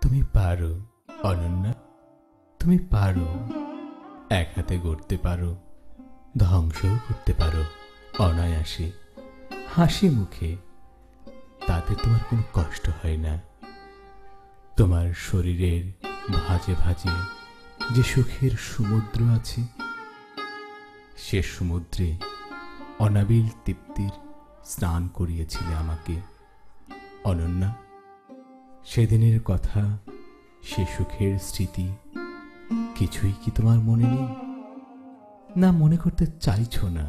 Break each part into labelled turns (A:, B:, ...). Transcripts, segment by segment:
A: তুমি পারো অনন্যা, তুমি পারো। এক হাতে গড়তে পারো, ধ্বংসও করতে পারো অনায়াসে, হাসি মুখে। তাতে তোমার কোনো কষ্ট হয় না। তোমার শরীরের ভাঁজে ভাঁজে যে সুখের সমুদ্র আছে, সে সমুদ্রে অনাবিল তৃপ্তির স্নান করিয়েছিলে আমাকে অনন্যা। সেদিনের কথা, সে সুখের স্মৃতি কিছুই কি তোমার মনে নেই? না মনে করতে চাইছো না?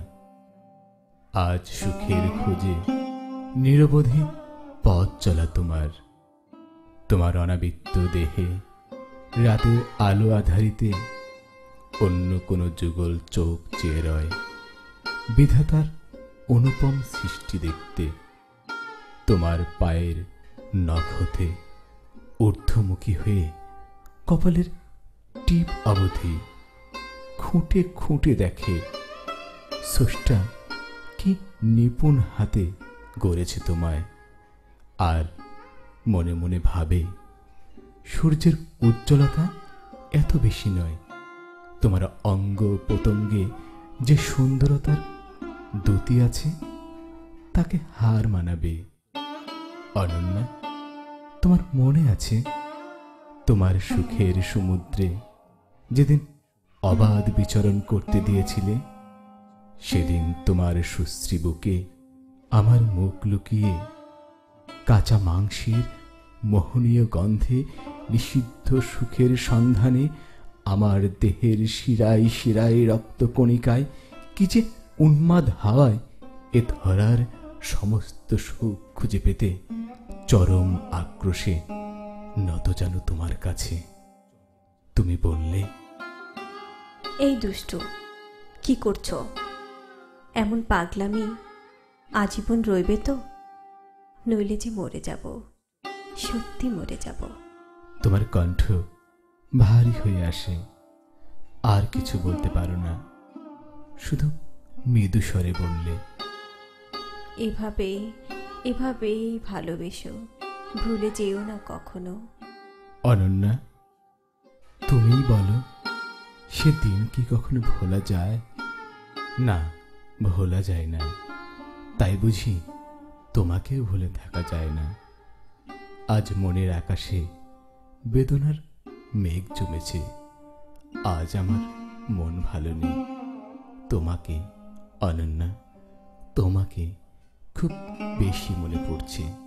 A: আজ সুখের খোঁজে নিরবধি পথ চলা তোমার, তোমার অনাবৃত্ত দেহে রাতের আলো আধারিতে অন্য কোনো যুগল চোখ চেয়ে রয় বিধাতার অনুপম সৃষ্টি দেখতে। তোমার পায়ের নখ হতে ঊর্ধ্বমুখী হয়ে কপালের টিপ অবধি খুঁটে খুঁটে দেখে স্রষ্টা কি নিপুণ হাতে গড়েছে তোমায়। আর মনে মনে ভাবে সূর্যের উজ্জ্বলতা এত বেশি নয়, তোমার অঙ্গ প্রত্যঙ্গে যে সুন্দরতার দ্যুতি আছে তাকে হার মানাবে অনন্যা। তোমার মনে আছে তোমার সুখের সমুদ্রে যেদিন অবাধ বিচরণ করতে দিয়েছিলে, সেদিন তোমার সুশ্রী বুকে আমার মুখ লুকিয়ে কাঁচা মাংসের মোহনীয় গন্ধে নিষিদ্ধ সুখের সন্ধানে আমার দেহের শিরায় শিরায় রক্তকণিকায় কি যে উন্মাদ হাওয়ায় এ ধরার সমস্ত সুখ খুঁজে পেতে চরম আক্রোশে নত যেন তোমার কাছে। তুমি বললে,
B: এই দুষ্টু, কি করছো? এমন পাগলামি আজীবন রইবে তো? নইলে যে মরে যাব, সত্যি মরে যাব।
A: তোমার কণ্ঠ ভারী হয়ে আসে, আর কিছু বলতে পারো না, শুধু মৃদু স্বরে বললে,
B: এভাবেই এভাবেই ভালোবেসো, ভুলে যেও না কখনো।
A: অনন্যা তুমিই বলো, সে দিন কি কখনো ভোলা যায়? না, ভোলা যায় না। তাই বুঝি তোমাকেও ভুলে থাকা যায় না। আজ মনের আকাশে বেদনার মেঘ জমেছে। আজ আমার মন ভালো নেই। তোমাকে অনন্যা, তোমাকে খুব বেশি মনে পড়ছে।